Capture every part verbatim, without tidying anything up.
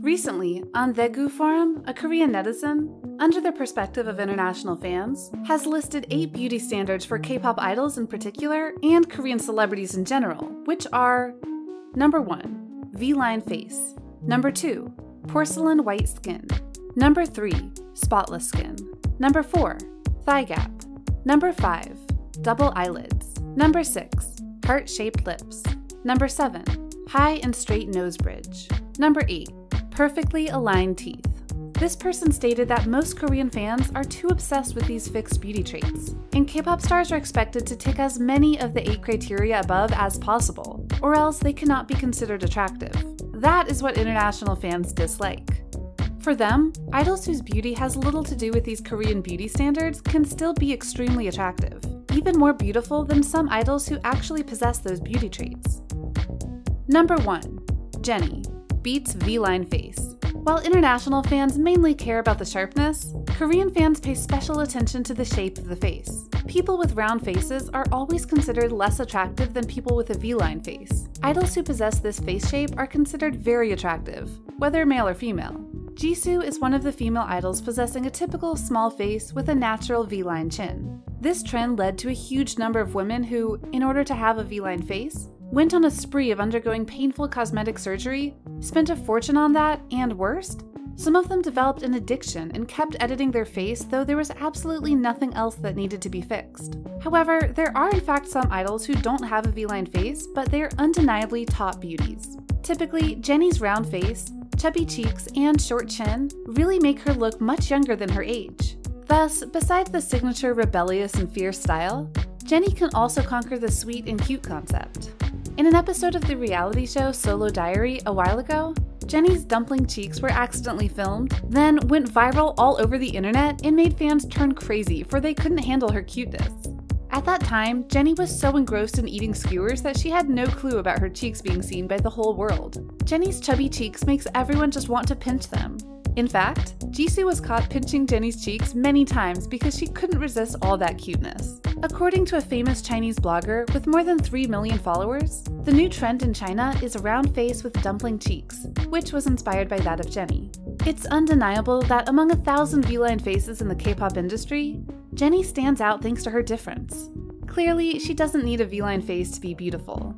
Recently, on Daegu Forum, a Korean netizen, under the perspective of international fans, has listed eight beauty standards for K-pop idols in particular and Korean celebrities in general, which are: Number one, V-line face. Number two, porcelain white skin. Number three, spotless skin. Number four, thigh gap. Number five, double eyelids. Number six, heart-shaped lips. Number seven, high and straight nose bridge. Number eight, perfectly aligned teeth. This person stated that most Korean fans are too obsessed with these fixed beauty traits, and K-pop stars are expected to tick as many of the eight criteria above as possible, or else they cannot be considered attractive. That is what international fans dislike. For them, idols whose beauty has little to do with these Korean beauty standards can still be extremely attractive, even more beautiful than some idols who actually possess those beauty traits. Number one, Jennie, beats V-line face. While international fans mainly care about the sharpness, Korean fans pay special attention to the shape of the face. People with round faces are always considered less attractive than people with a V-line face. Idols who possess this face shape are considered very attractive, whether male or female. Jisoo is one of the female idols possessing a typical small face with a natural V-line chin. This trend led to a huge number of women who, in order to have a V-line face, went on a spree of undergoing painful cosmetic surgery, spent a fortune on that, and worst, some of them developed an addiction and kept editing their face though there was absolutely nothing else that needed to be fixed. However, there are in fact some idols who don't have a V-line face, but they are undeniably top beauties. Typically, Jennie's round face, chubby cheeks, and short chin really make her look much younger than her age. Thus, besides the signature rebellious and fierce style, Jennie can also conquer the sweet and cute concept. In an episode of the reality show Solo Diary a while ago, Jennie's dumpling cheeks were accidentally filmed, then went viral all over the internet and made fans turn crazy for they couldn't handle her cuteness. At that time, Jennie was so engrossed in eating skewers that she had no clue about her cheeks being seen by the whole world. Jennie's chubby cheeks makes everyone just want to pinch them. In fact, Jisoo was caught pinching Jennie's cheeks many times because she couldn't resist all that cuteness. According to a famous Chinese blogger with more than three million followers, the new trend in China is a round face with dumpling cheeks, which was inspired by that of Jennie. It's undeniable that among a thousand V-line faces in the K-pop industry, Jennie stands out thanks to her difference. Clearly, she doesn't need a V-line face to be beautiful.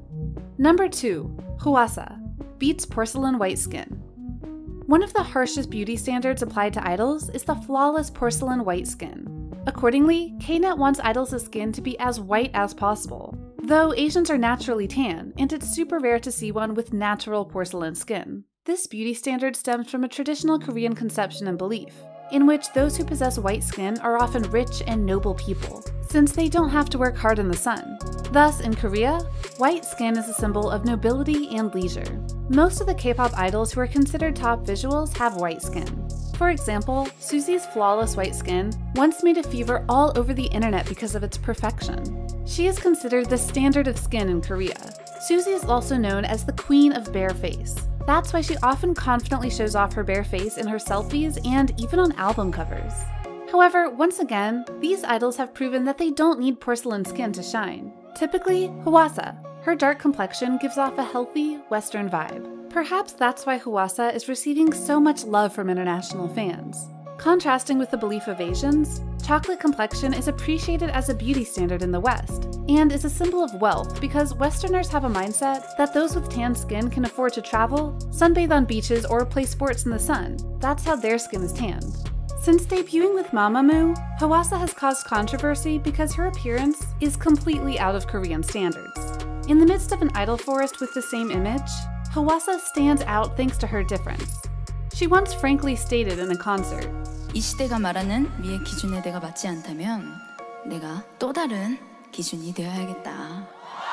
Number two, Hwasa, beats porcelain white skin. One of the harshest beauty standards applied to idols is the flawless porcelain white skin. Accordingly, K net wants idols' skin to be as white as possible. Though Asians are naturally tan, and it's super rare to see one with natural porcelain skin. This beauty standard stems from a traditional Korean conception and belief, in which those who possess white skin are often rich and noble people, since they don't have to work hard in the sun. Thus, in Korea, white skin is a symbol of nobility and leisure. Most of the K-pop idols who are considered top visuals have white skin. For example, Susie's flawless white skin once made a fever all over the internet because of its perfection. She is considered the standard of skin in Korea. Susie is also known as the queen of bare face. That's why she often confidently shows off her bare face in her selfies and even on album covers. However, once again, these idols have proven that they don't need porcelain skin to shine. Typically, Hwasa, her dark complexion gives off a healthy, Western vibe. Perhaps that's why Hwasa is receiving so much love from international fans. Contrasting with the belief of Asians, chocolate complexion is appreciated as a beauty standard in the West, and is a symbol of wealth because Westerners have a mindset that those with tan skin can afford to travel, sunbathe on beaches, or play sports in the sun. That's how their skin is tanned. Since debuting with Mamamoo, Hwasa has caused controversy because her appearance is completely out of Korean standards. In the midst of an idol forest with the same image, Hwasa stands out thanks to her difference. She once frankly stated in a concert, 이 시대가 말하는 미의 기준에 내가 맞지 않다면 내가 또 다른 기준이 되어야겠다.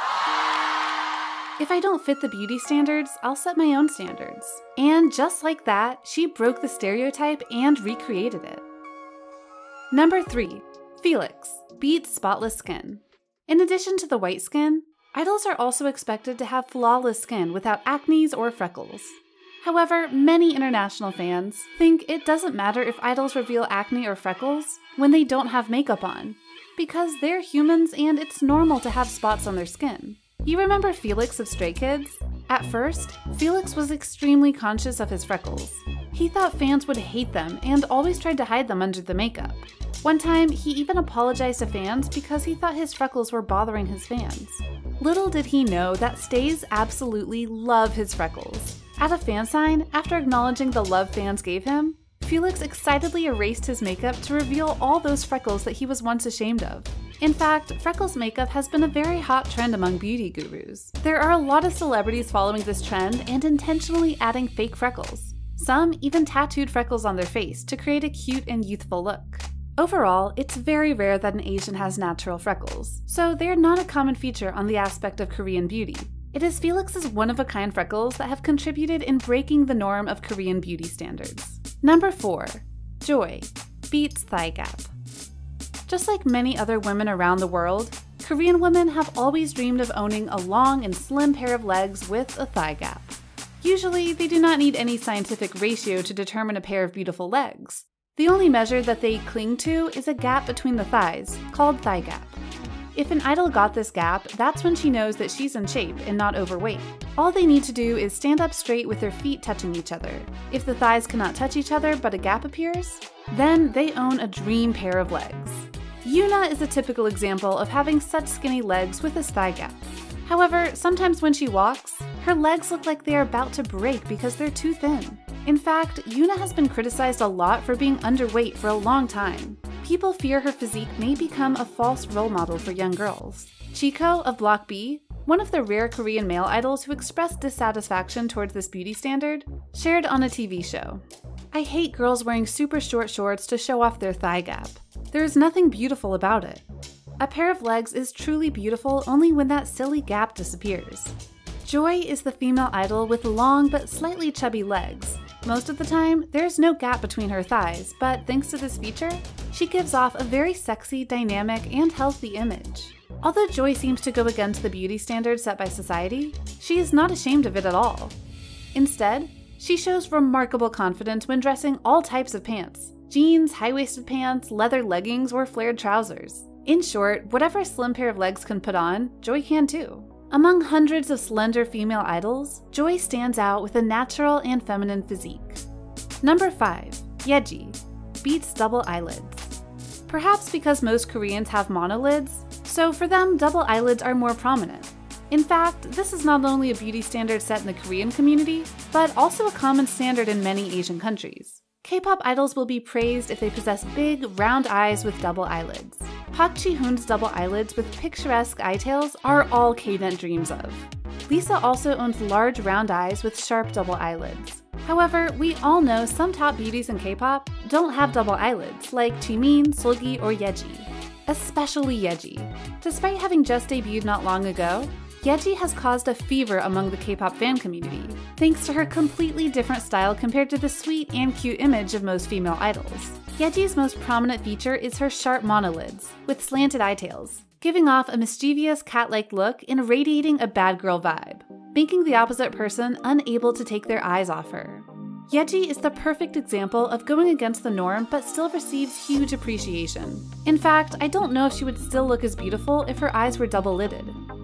If I don't fit the beauty standards, I'll set my own standards. And just like that, she broke the stereotype and recreated it. Number three, Felix, beats spotless skin. In addition to the white skin, idols are also expected to have flawless skin without acne or freckles. However, many international fans think it doesn't matter if idols reveal acne or freckles when they don't have makeup on, because they're humans and it's normal to have spots on their skin. You remember Felix of Stray Kids? At first, Felix was extremely conscious of his freckles. He thought fans would hate them and always tried to hide them under the makeup. One time, he even apologized to fans because he thought his freckles were bothering his fans. Little did he know that stays absolutely love his freckles. At a fan sign, after acknowledging the love fans gave him, Felix excitedly erased his makeup to reveal all those freckles that he was once ashamed of. In fact, freckles makeup has been a very hot trend among beauty gurus. There are a lot of celebrities following this trend and intentionally adding fake freckles. Some even tattooed freckles on their face to create a cute and youthful look. Overall, it's very rare that an Asian has natural freckles, so they're not a common feature on the aspect of Korean beauty. It is Felix's one-of-a-kind freckles that have contributed in breaking the norm of Korean beauty standards. Number four. Joy beats thigh gap. Just like many other women around the world, Korean women have always dreamed of owning a long and slim pair of legs with a thigh gap. Usually, they do not need any scientific ratio to determine a pair of beautiful legs. The only measure that they cling to is a gap between the thighs, called thigh gap. If an idol got this gap, that's when she knows that she's in shape and not overweight. All they need to do is stand up straight with their feet touching each other. If the thighs cannot touch each other but a gap appears, then they own a dream pair of legs. Yuna is a typical example of having such skinny legs with this thigh gap. However, sometimes when she walks, her legs look like they are about to break because they're too thin. In fact, Yuna has been criticized a lot for being underweight for a long time. People fear her physique may become a false role model for young girls. Chico of Block B, one of the rare Korean male idols who expressed dissatisfaction towards this beauty standard, shared on a T V show. "I hate girls wearing super short shorts to show off their thigh gap. There is nothing beautiful about it. A pair of legs is truly beautiful only when that silly gap disappears." Joy is the female idol with long but slightly chubby legs. Most of the time, there's no gap between her thighs, but thanks to this feature, she gives off a very sexy, dynamic, and healthy image. Although Joy seems to go against the beauty standards set by society, she is not ashamed of it at all. Instead, she shows remarkable confidence when dressing all types of pants: jeans, high-waisted pants, leather leggings, or flared trousers. In short, whatever a slim pair of legs can put on, Joy can too. Among hundreds of slender female idols, Joy stands out with a natural and feminine physique. Number five. Yeji beats double eyelids. Perhaps because most Koreans have monolids, so for them double eyelids are more prominent. In fact, this is not only a beauty standard set in the Korean community, but also a common standard in many Asian countries. K-pop idols will be praised if they possess big, round eyes with double eyelids. Park Ji-hoon's double eyelids with picturesque eyetails are all K-net dreams of. Lisa also owns large round eyes with sharp double eyelids. However, we all know some top beauties in K-pop don't have double eyelids, like Jimin, Seulgi, or Yeji. Especially Yeji. Despite having just debuted not long ago, Yeji has caused a fever among the K-pop fan community, thanks to her completely different style compared to the sweet and cute image of most female idols. Yeji's most prominent feature is her sharp monolids, with slanted eyetails, giving off a mischievous cat-like look and radiating a bad girl vibe, making the opposite person unable to take their eyes off her. Yeji is the perfect example of going against the norm but still receives huge appreciation. In fact, I don't know if she would still look as beautiful if her eyes were double-lidded.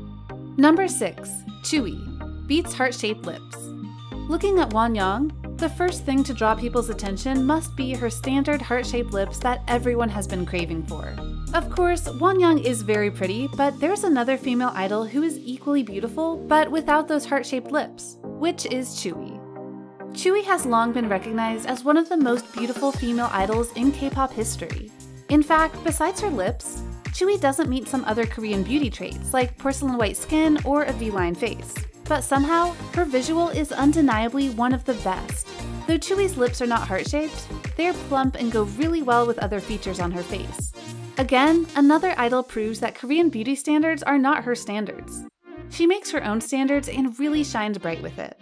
Number six. Chewy beats heart-shaped lips. Looking at Wonyoung, the first thing to draw people's attention must be her standard heart-shaped lips that everyone has been craving for. Of course, Wonyoung is very pretty, but there's another female idol who is equally beautiful but without those heart-shaped lips, which is Chewy. Chewy has long been recognized as one of the most beautiful female idols in K-pop history. In fact, besides her lips, Chewy doesn't meet some other Korean beauty traits like porcelain white skin or a V-line face. But somehow, her visual is undeniably one of the best. Though Chewy's lips are not heart-shaped, they're plump and go really well with other features on her face. Again, another idol proves that Korean beauty standards are not her standards. She makes her own standards and really shines bright with it.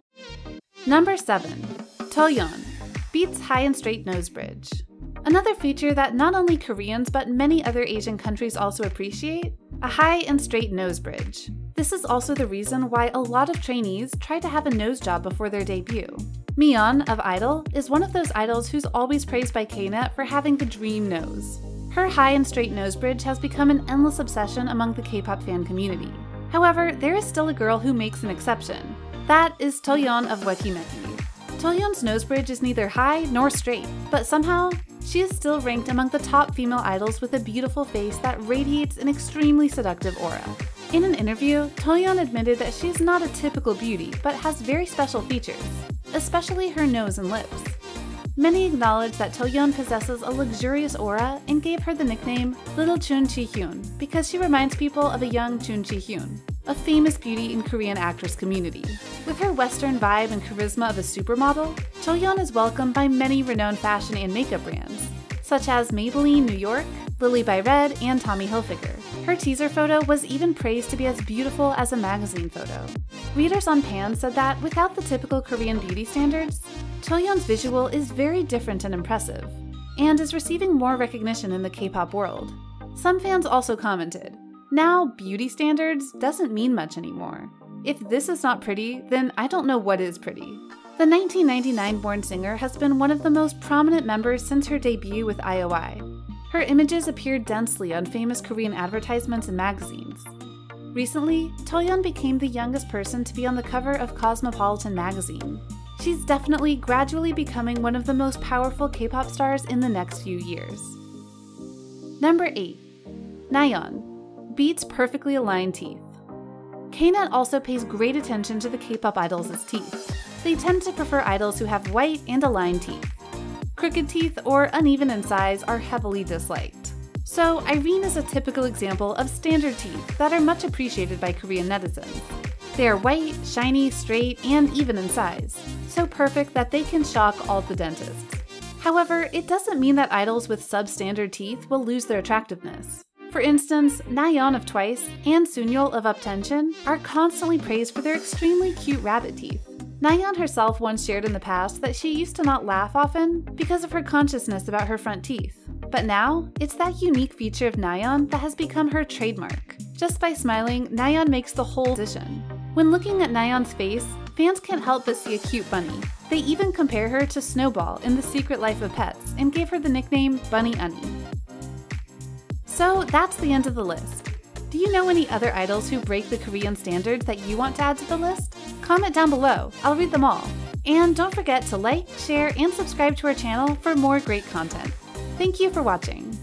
Number seven. Toyeon beats high and straight nose bridge. Another feature that not only Koreans but many other Asian countries also appreciate, a high and straight nose bridge. This is also the reason why a lot of trainees try to have a nose job before their debut. Miyeon of Idol is one of those idols who's always praised by K-net for having the dream nose. Her high and straight nose bridge has become an endless obsession among the K-pop fan community. However, there is still a girl who makes an exception. That is Toyeon of Wekimeki. Toyeon's nose bridge is neither high nor straight, but somehow, she is still ranked among the top female idols with a beautiful face that radiates an extremely seductive aura. In an interview, Toyeon admitted that she is not a typical beauty, but has very special features, especially her nose and lips. Many acknowledge that Toyeon possesses a luxurious aura and gave her the nickname Little Chun Chi-hyun because she reminds people of a young Chun Chi-hyun, a famous beauty in Korean actress community. With her Western vibe and charisma of a supermodel, Toyeon is welcomed by many renowned fashion and makeup brands, such as Maybelline New York, Lily by Red, and Tommy Hilfiger. Her teaser photo was even praised to be as beautiful as a magazine photo. Readers on Pan said that without the typical Korean beauty standards, Toyeon's visual is very different and impressive, and is receiving more recognition in the K-pop world. Some fans also commented, "Now, beauty standards doesn't mean much anymore. If this is not pretty, then I don't know what is pretty." The nineteen ninety-nine-born singer has been one of the most prominent members since her debut with I O I. Her images appeared densely on famous Korean advertisements and magazines. Recently, Toyeon became the youngest person to be on the cover of Cosmopolitan magazine. She's definitely gradually becoming one of the most powerful K-pop stars in the next few years. Number eight. Nayeon beats perfectly aligned teeth. K net also pays great attention to the K-pop idols' teeth. They tend to prefer idols who have white and aligned teeth. Crooked teeth or uneven in size are heavily disliked. So Irene is a typical example of standard teeth that are much appreciated by Korean netizens. They are white, shiny, straight, and even in size, so perfect that they can shock all the dentists. However, it doesn't mean that idols with substandard teeth will lose their attractiveness. For instance, Nayeon of Twice and Sunyeol of Uptension are constantly praised for their extremely cute rabbit teeth. Nayeon herself once shared in the past that she used to not laugh often because of her consciousness about her front teeth. But now, it's that unique feature of Nayeon that has become her trademark. Just by smiling, Nayeon makes the whole position. When looking at Nayeon's face, fans can't help but see a cute bunny. They even compare her to Snowball in The Secret Life of Pets and gave her the nickname Bunny Unny. So that's the end of the list. Do you know any other idols who break the Korean standards that you want to add to the list? Comment down below, I'll read them all. And don't forget to like, share, and subscribe to our channel for more great content. Thank you for watching.